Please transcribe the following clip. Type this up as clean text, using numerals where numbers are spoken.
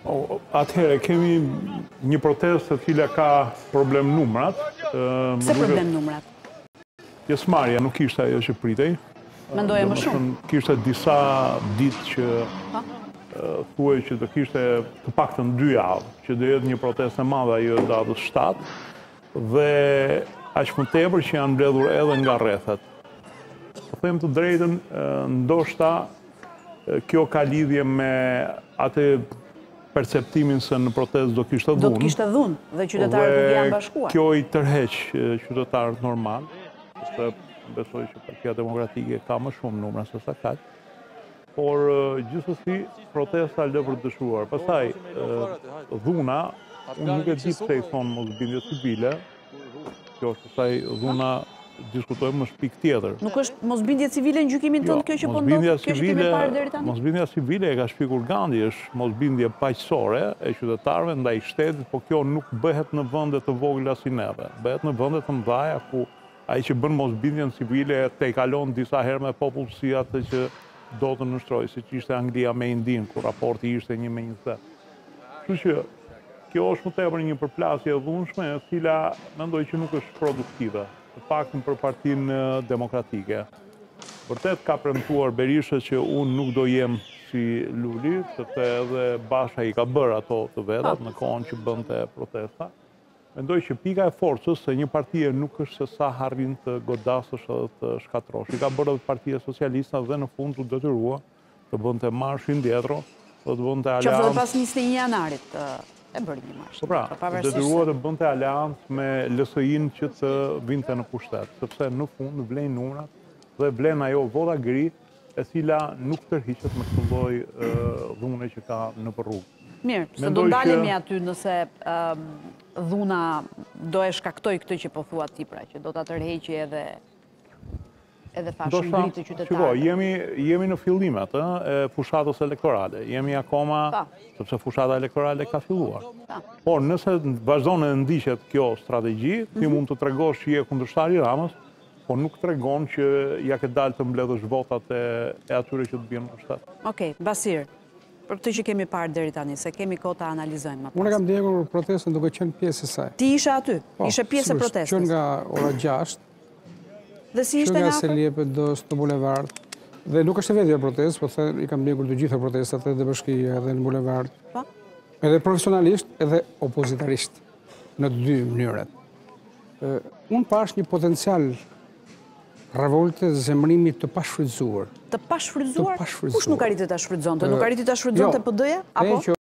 Atëherë, kemi një protestë e cila ka problem numrat. Pse problem numrat? Pjesëmarrja nuk ishte ajo që pritej. Mendoje më shumë? Kishte disa ditë që thuaj që do kishte të paktën 2 javë, që do jetë një protestë e madhe ajo datës 7 dhe aq më tepër që janë mbledhur edhe nga rrethet. Po them të drejtën, ndoshta kjo ka lidhje me atë perceptimin se në protestë do kishte dhunë. Do të kishte dhunë dhe qytetarët nuk janë bashkuar. Kjo i tërheq qytetarët normal, sepse besoj që Partia Demokratike ka më shumë numra se sa kaq. Por gjithsesi protesta lë për të dëshuar. Pastaj dhuna, unë nuk e di pse i thon mosbindje civile. Kjo është pastaj dhuna diskutojmë në shpik tjetër. Nuk është mosbindje civile në gjykimin tënd kjo që po ndodh, kjo që kemi parë deri tani? Mosbindja civile e ka shpikur Gandhi, është mosbindje paqësore e qytetarëve ndaj shtetit, por kjo nuk bëhet në vende të vogla si neve. Bëhet në vende të mëdha ku ai që bën mosbindjen civile te kalon disa herë me popull si atë që do të nështrojë, siç ishte Anglia me Indin, ku raporti ishte 1-20. Kështu që kjo është më tepër një përplasje e dhunshme, e cila mendoj që nuk është produktive, të paktën për Partinë Demokratike. Vërtet ka premtuar Berisha që unë nuk do jem si Luli, sepse edhe Basha i ka bërë ato të vetat në kohën që bënte protesta. Mendoj që pika e forcës se një partie nuk është se sa harrin të godasësh edhe të shkatrosh. I ka bërë edhe Partia Socialista dhe në fund u detyrua të bënte marshin dietro, të bënte aleancë. Qoftë pas 21 janarit e bëri një marsh. Po pra, detyrua të bënte aleancë me LSI-n që të vinte në pushtet, sepse në fund vlen numrat dhe vlen ajo vota gri e cila nuk tërhiqet me këtë lloj dhune që ka në rrugë. Mirë, se do ndalemi aty nëse dhuna do e shkaktoj këtë që po thua ti, pra, që do ta tërheqi edhe fashën ngritë të qytetarëve. Jemi në fillimet e fushatës elektorale. Jemi akoma, sepse fushata elektorale ka filluar. Por nëse vazhdon e ndiqet kjo strategji, ti mund të tregosh që je kundërshtari Ramës, por nuk tregon që ja ke dalë të mbledhësh votat e atyre që të bien në pushtet. Okej, Basir, për këtë që kemi parë deri tani, se kemi kohë ta analizojmë më pas. Unë kam ndjekur protestën duke qenë pjesë e saj. Ti ishe aty? Ishe pjesë e protestës? Qënë nga ora 6, dhe si ishte nga Seliepëdos në bulevard. Dhe nuk është e vetja protestë, po i kam ndjekur të gjitha protestat edhe bashkia edhe në bulevard. Edhe profesionalisht, edhe opozitarisht, në 2 mënyrat. Unë pash një potencial revolte dhe zemrimit të pashfrytzuar. Të pashfrytzuar? Kush nuk arriti ta shfrytëzonte? Nuk arriti ta shfrytëzonte PD-ja? Apo?